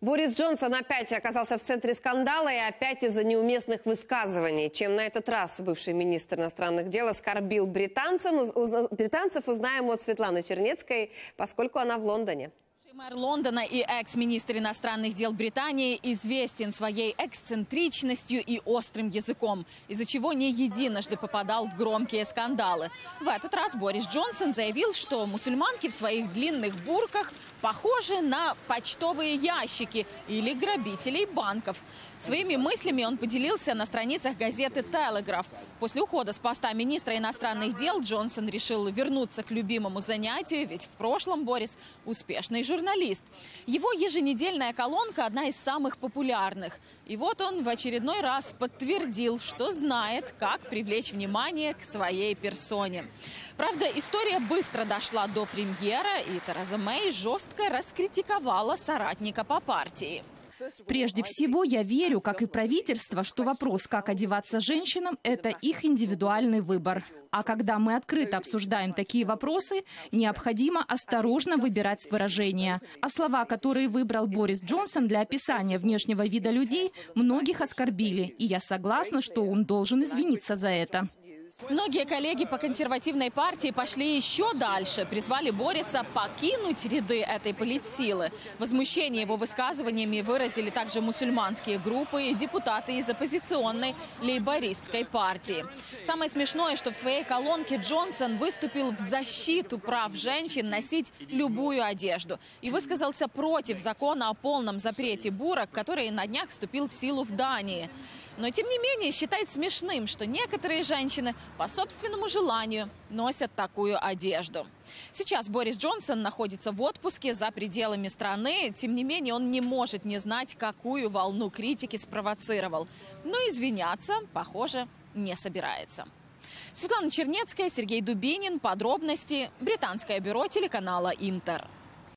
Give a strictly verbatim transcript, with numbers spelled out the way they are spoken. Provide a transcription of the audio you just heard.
Борис Джонсон опять оказался в центре скандала и опять из-за неуместных высказываний. Чем на этот раз бывший министр иностранных дел оскорбил британцев, британцев узнаем от Светланы Чернецкой, поскольку она в Лондоне. Мэр Лондона и экс-министр иностранных дел Британии известен своей эксцентричностью и острым языком, из-за чего не единожды попадал в громкие скандалы. В этот раз Борис Джонсон заявил, что мусульманки в своих длинных бурках похожи на почтовые ящики или грабителей банков. Своими мыслями он поделился на страницах газеты «Телеграф». После ухода с поста министра иностранных дел Джонсон решил вернуться к любимому занятию, ведь в прошлом Борис – успешный журналист. Его еженедельная колонка – одна из самых популярных. И вот он в очередной раз подтвердил, что знает, как привлечь внимание к своей персоне. Правда, история быстро дошла до премьера, и Тереза Мэй жестко раскритиковала соратника по партии. Прежде всего, я верю, как и правительство, что вопрос, как одеваться женщинам, это их индивидуальный выбор. А когда мы открыто обсуждаем такие вопросы, необходимо осторожно выбирать выражения. А слова, которые выбрал Борис Джонсон для описания внешнего вида людей, многих оскорбили. И я согласна, что он должен извиниться за это. Многие коллеги по консервативной партии пошли еще дальше, призвали Бориса покинуть ряды этой политсилы. Возмущение его высказываниями выразили также мусульманские группы и депутаты из оппозиционной лейбористской партии. Самое смешное, что в своей колонке Джонсон выступил в защиту прав женщин носить любую одежду и высказался против закона о полном запрете бурок, который на днях вступил в силу в Дании. Но, тем не менее, считает смешным, что некоторые женщины по собственному желанию носят такую одежду. Сейчас Борис Джонсон находится в отпуске за пределами страны. Тем не менее, он не может не знать, какую волну критики спровоцировал. Но извиняться, похоже, не собирается. Светлана Чернецкая, Сергей Дубинин. Подробности. Британское бюро телеканала «Интер».